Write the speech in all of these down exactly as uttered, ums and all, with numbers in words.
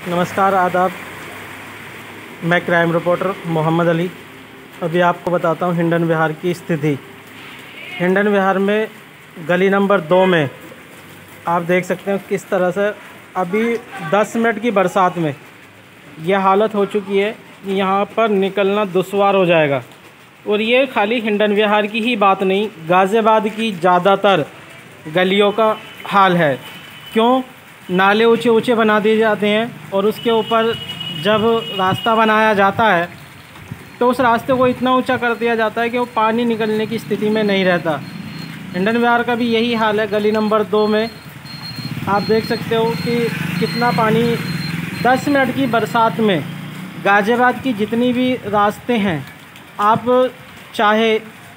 नमस्कार, आदाब। मैं क्राइम रिपोर्टर मोहम्मद अली। अभी आपको बताता हूँ हिंडन विहार की स्थिति। हिंडन विहार में गली नंबर दो में आप देख सकते हैं किस तरह से अभी दस मिनट की बरसात में यह हालत हो चुकी है कि यहाँ पर निकलना दुश्वार हो जाएगा। और ये खाली हिंडन विहार की ही बात नहीं, गाज़ियाबाद की ज़्यादातर गलियों का हाल है। क्यों? नाले ऊंचे ऊंचे बना दिए जाते हैं और उसके ऊपर जब रास्ता बनाया जाता है तो उस रास्ते को इतना ऊंचा कर दिया जाता है कि वो पानी निकलने की स्थिति में नहीं रहता। हिंडन विहार का भी यही हाल है। गली नंबर दो में आप देख सकते हो कि कितना पानी दस मिनट की बरसात में गाज़ियाबाद की जितनी भी रास्ते हैं, आप चाहे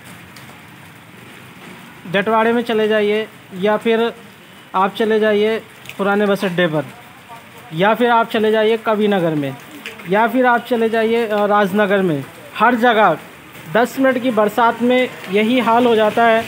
जटवाड़े में चले जाइए या फिर आप चले जाइए पुराने बस अड्डे पर, या फिर आप चले जाइए कवि नगर में, या फिर आप चले जाइए राजनगर में, हर जगह दस मिनट की बरसात में यही हाल हो जाता है।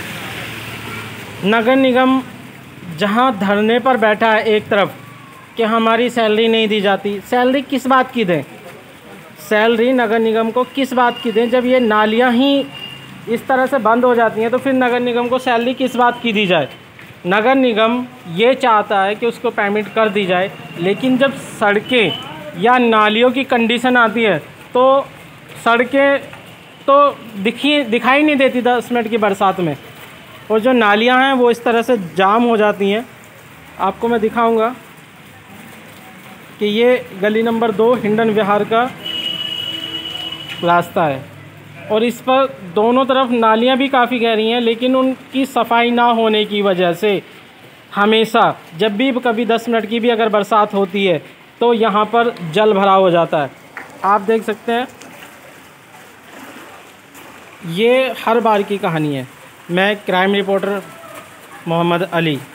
नगर निगम जहां धरने पर बैठा है एक तरफ कि हमारी सैलरी नहीं दी जाती, सैलरी किस बात की दें? सैलरी नगर निगम को किस बात की दें? जब ये नालियां ही इस तरह से बंद हो जाती हैं तो फिर नगर निगम को सैलरी किस बात की दी जाए? नगर निगम ये चाहता है कि उसको पेमेंट कर दी जाए, लेकिन जब सड़कें या नालियों की कंडीशन आती है तो सड़कें तो दिखी दिखाई नहीं देती दस मिनट की बरसात में, और जो नालियां हैं वो इस तरह से जाम हो जाती हैं। आपको मैं दिखाऊंगा कि ये गली नंबर दो हिंडन विहार का रास्ता है और इस पर दोनों तरफ नालियां भी काफ़ी गहरी हैं, लेकिन उनकी सफाई ना होने की वजह से हमेशा जब भी कभी दस मिनट की भी अगर बरसात होती है तो यहाँ पर जल भराव हो जाता है। आप देख सकते हैं ये हर बार की कहानी है। मैं क्राइम रिपोर्टर मोहम्मद अली।